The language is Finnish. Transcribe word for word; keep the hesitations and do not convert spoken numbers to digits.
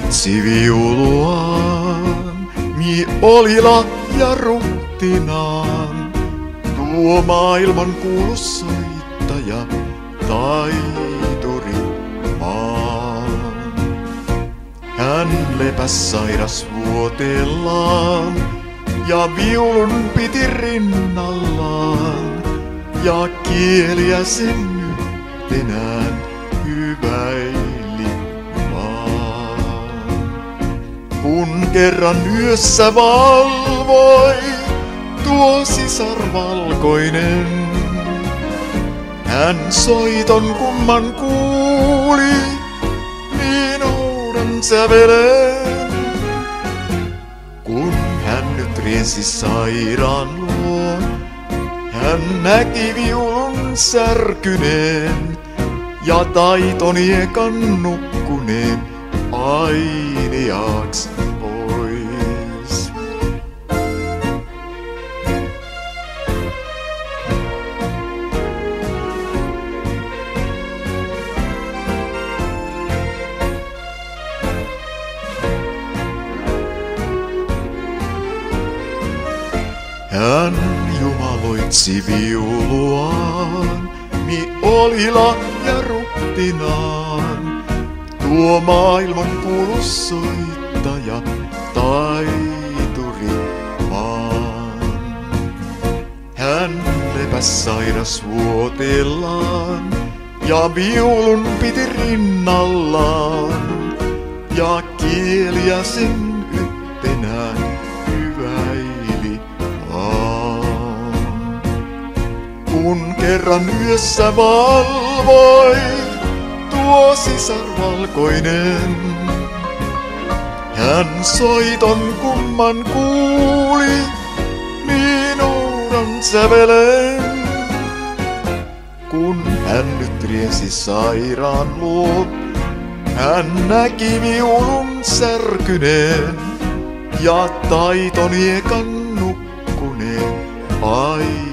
soitsi viuluaan, mi oli lahja ruhtinaan. Tuo maailman kuulus soittaja, taituri maan. Hän lepäs sairas vuoteellaan ja viulun piti rinnallaan. Ja kieliä sen yhtenään hyväili vaan. Kun kerran yössä valvoi tuo sisar valkoinen, hän soiton kumman kuuli, niin oudan sävelen. Kun hän nyt riensi sairaan luo, hän näki viulun särkyneen ja taitoniekan nukkuneen ainiaaks pois. Hän jumaloitsi viuluaan, mi oli lahja ruhtinaan. Tuo maailman kuulus soittaja, taituri maan. Hän lepäs sairas vuoteellaan ja viulun piti rinnallaan. Ja kieliä sen yhtenään hyväili vaan. Kun kerran yössä valvoi tuo sisar valkoinen, hän soiton kumman kuuli, niin oudan sävelen. Kun hän nyt riensi sairaan luo, hän näki viulun särkyneen ja taitoniekan nukkuneen ai.